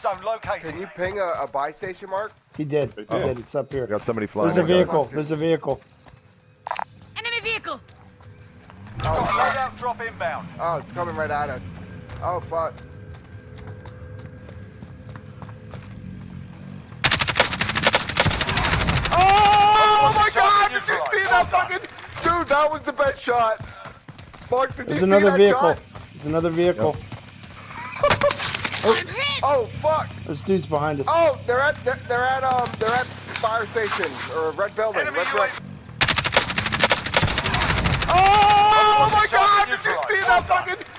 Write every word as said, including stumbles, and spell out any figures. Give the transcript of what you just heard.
zone located. Can you ping a, a buy station, Mark? He did. He Oh. did. It's up here. Got somebody flying. There's a in. vehicle. There's a vehicle. Enemy vehicle. Got a loadout drop inbound. Oh, it's coming right at us. Oh, fuck. Oh, my God! Did you see that fucking... Dude, that was the best shot. Mark, did There's you another see that vehicle. shot? There's another vehicle. I'm hit. Oh, fuck. There's dudes behind us. Oh, they're at they're, they're at um they're at fire station or red building. Enemy Red U A V. building. Oh, oh my God! Did you see that Well done. fucking?